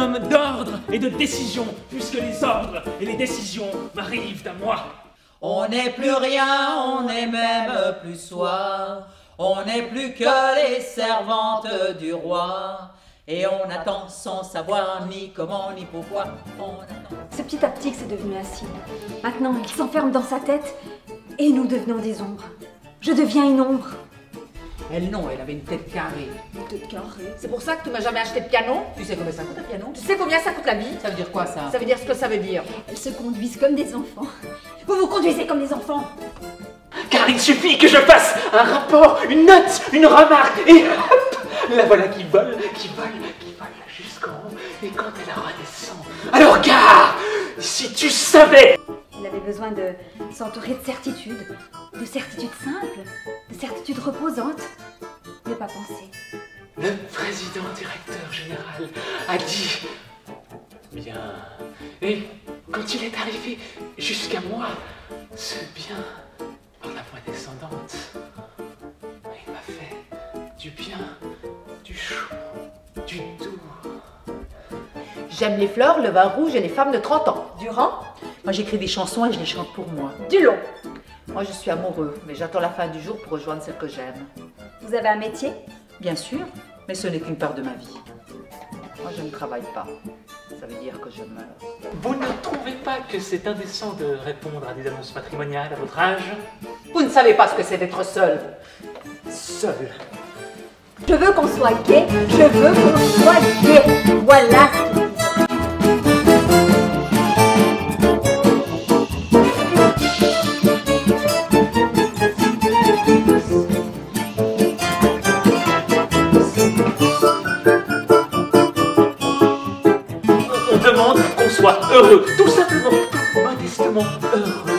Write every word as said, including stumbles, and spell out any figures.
homme d'ordre et de décision, puisque les ordres et les décisions m'arrivent à moi. On n'est plus rien, on n'est même plus soi. On n'est plus que les servantes du roi. Et on attend sans savoir ni comment ni pourquoi. On attend. C'est petit à petit que c'est devenu ainsi. Maintenant, il s'enferme dans sa tête et nous devenons des ombres. Je deviens une ombre. Elle non, elle avait une tête carrée. Une tête carrée. C'est pour ça que tu m'as jamais acheté de piano? Tu sais combien ça coûte un piano? Tu sais combien ça coûte la vie? Ça veut dire quoi ça? Ça veut dire ce que ça veut dire. Elles se conduisent comme des enfants. Vous vous conduisez comme des enfants. Car il suffit que je fasse un rapport, une note, une remarque, et hop, la voilà qui vole, qui vole, qui vole jusqu'en haut, et quand elle redescend, alors gare, si tu savais. Il avait besoin de s'entourer de certitudes, de certitudes simples, de certitudes reposantes. Ne pas penser. Le président directeur général a dit bien, et quand il est arrivé jusqu'à moi, ce bien par la voie descendante, il m'a fait du bien, du chaud, du doux. J'aime les fleurs, le vin rouge et les femmes de trente ans. Durand? Moi j'écris des chansons et je les chante pour moi. Du long. Moi je suis amoureux, mais j'attends la fin du jour pour rejoindre celle que j'aime. Vous avez un métier? Bien sûr, mais ce n'est qu'une part de ma vie. Moi je ne travaille pas. Ça veut dire que je meurs. Vous ne trouvez pas que c'est indécent de répondre à des annonces matrimoniales à votre âge? Vous ne savez pas ce que c'est d'être seul. Seul. Je veux qu'on soit gay, je veux qu'on soit gay. Voilà ce qu'il dit. On demande qu'on soit heureux, tout simplement, modestement heureux.